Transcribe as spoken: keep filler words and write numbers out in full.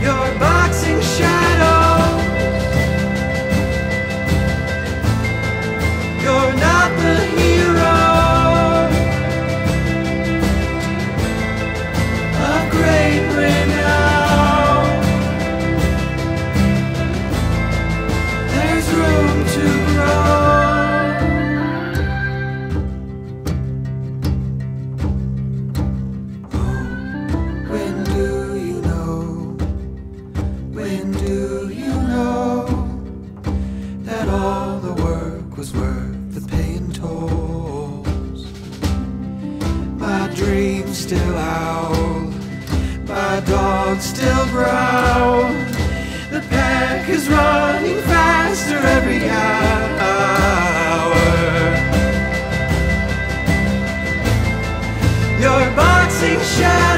your boxing shadow. You're not the hero of great renown. There's room to grow. Oh, when do you know? When do you know that all the work was worth the paying tolls? My dreams still howl, my dogs still growl. The pack is running faster every hour. Your boxing shadow.